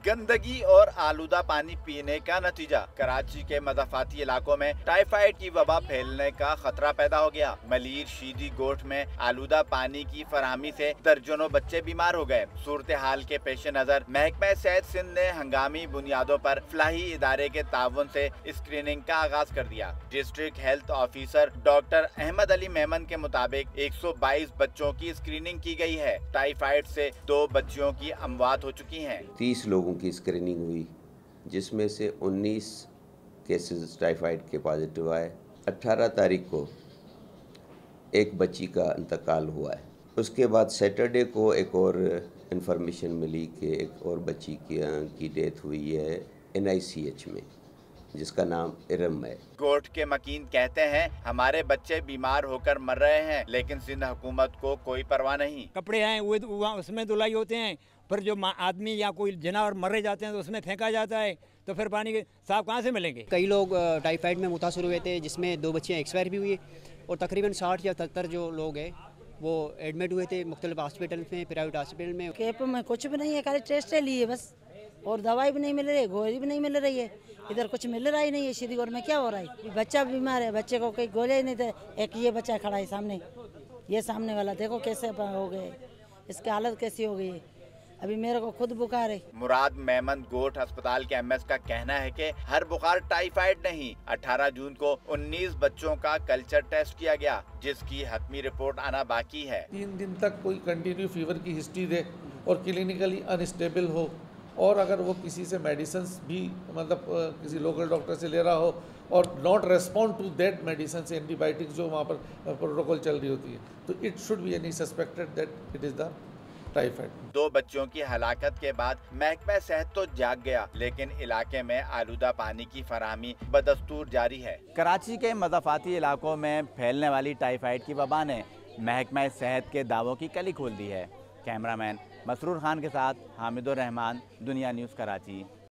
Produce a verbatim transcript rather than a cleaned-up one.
गंदगी और आलूदा पानी पीने का नतीजा। कराची के मज़ाफ़ाती इलाकों में टाइफाइड की वबा फैलने का खतरा पैदा हो गया। मलीर शीदी गोठ में आलूदा पानी की फराहमी से दर्जनों बच्चे बीमार हो गए। सूरत हाल के पेश नजर महकमा सेहत सिंध ने हंगामी बुनियादों पर फलाही इदारे के ताउन से स्क्रीनिंग का आगाज कर दिया। District health officer doctor Ahmed Ali Memon के मुताबिक एक सौ बाईस बच्चों की स्क्रीनिंग की गई है। टाइफाइड से दो बच्चियों की अमवात हो चुकी हैं। तीस लोगों की स्क्रीनिंग हुई, जिसमें से उन्नीस केसेस टाइफाइड के पॉजिटिव आए। अठारह तारीख को एक बच्ची का इंतकाल हुआ है। उसके बाद सैटरडे को एक और इंफॉर्मेशन मिली कि एक और बच्ची की, की डेथ हुई है एन आई सी एच में, जिसका नाम इरम है। गोठ के मकीन कहते हैं, हमारे बच्चे बीमार होकर मर रहे हैं, लेकिन सिंध हुकूमत को कोई परवाह नहीं। कपड़े हैं वो उसमें धुलाई होते हैं, पर जो आदमी या कोई जानवर मरे जाते हैं तो उसमें फेंका जाता है, तो फिर पानी के साफ कहाँ से मिलेंगे। कई लोग टाइफाइड में मुतासर हुए थे, जिसमें दो बच्चियाँ एक्सपायर भी हुई और तकरीबन साठ या सत्तर जो लोग हैं वो एडमिट हुए थे मुख्तलिफ हॉस्पिटल में, प्राइवेट हॉस्पिटल में। कैंप में कुछ भी नहीं है, खाली टेस्ट लिए बस, और दवाई भी नहीं मिल रही है, गोली भी नहीं मिल रही है। इधर कुछ मिल रहा ही नहीं है। शीदी गोठ में क्या हो रहा है? बच्चा बीमार है, बच्चे को कोई गोले ही नहीं थे। एक ये बच्चा खड़ा है सामने, ये सामने वाला देखो कैसे हो गए, इसकी हालत कैसी हो गई है। अभी मेरे को खुद बुखार है। मुराद मेमन गोठ अस्पताल के एम एस का कहना है कि हर बुखार टाइफाइड नहीं। अठारह जून को उन्नीस बच्चों का कल्चर टेस्ट किया गया, जिसकी हतमी रिपोर्ट आना बाकी है। तीन दिन तक कोई कंटिन्यू फीवर की हिस्ट्री दे और क्लिनिकली अनस्टेबल हो, और अगर वो किसी से मेडिसिन भी मतलब किसी लोकल डॉक्टर से ले रहा हो और not respond to that medicine, antibiotics जो वहाँ पर प्रोटोकॉल चल रही होती है, तो it should be any suspected that it is the typhoid. दो बच्चों की हलाकत के बाद महकमा सेहत तो जाग गया, लेकिन इलाके में आलूदा पानी की फराहमी बदस्तूर जारी है। कराची के मज़ाफ़ाती इलाकों में फैलने वाली टाइफाइड की वबा ने महकमा सेहत के दावों की कली खोल दी है। कैमरामैन मसरूर खान के साथ हामिदुर रहमान, दुनिया न्यूज़ कराची।